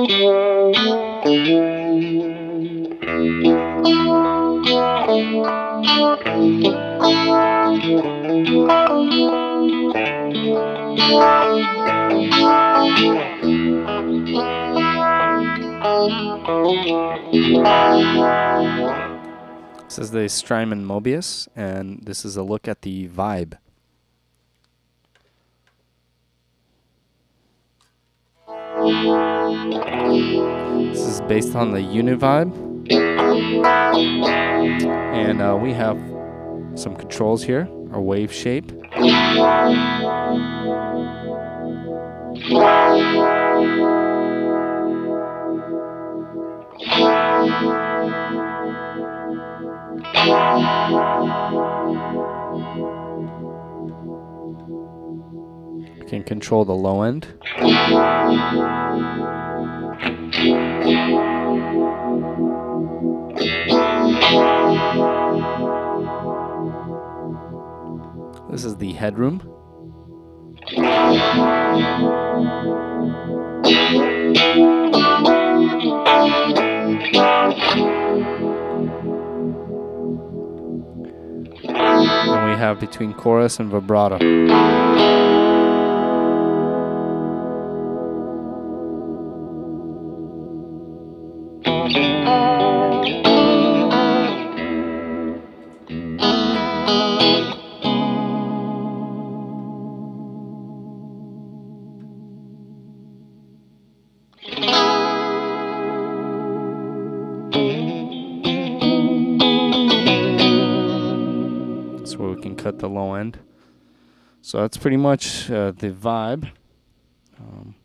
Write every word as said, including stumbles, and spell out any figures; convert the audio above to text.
This is the Strymon Mobius, and this is a look at the Vibe. This is based on the Univibe, and uh, we have some controls here, a wave shape. You can control the low end. This is the headroom. And we have between chorus and vibrato. That's where we can cut the low end. So that's pretty much uh, the Vibe. Um,